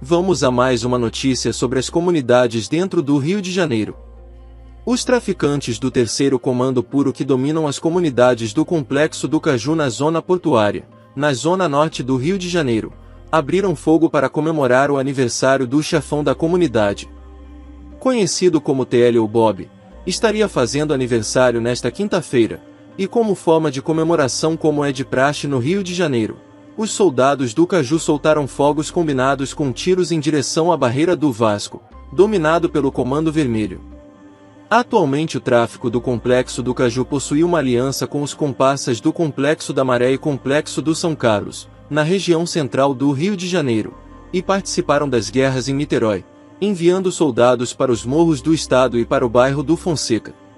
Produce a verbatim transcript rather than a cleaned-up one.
Vamos a mais uma notícia sobre as comunidades dentro do Rio de Janeiro. Os traficantes do terceiro Comando Puro que dominam as comunidades do Complexo do Caju na zona portuária, na zona norte do Rio de Janeiro, abriram fogo para comemorar o aniversário do chefão da comunidade. Conhecido como T L ou Bob, estaria fazendo aniversário nesta quinta-feira, e como forma de comemoração como é de praxe no Rio de Janeiro, os soldados do Caju soltaram fogos combinados com tiros em direção à barreira do Vasco, dominado pelo Comando Vermelho. Atualmente o tráfico do Complexo do Caju possui uma aliança com os comparsas do Complexo da Maré e Complexo do São Carlos, na região central do Rio de Janeiro, e participaram das guerras em Niterói, enviando soldados para os morros do estado e para o bairro do Fonseca.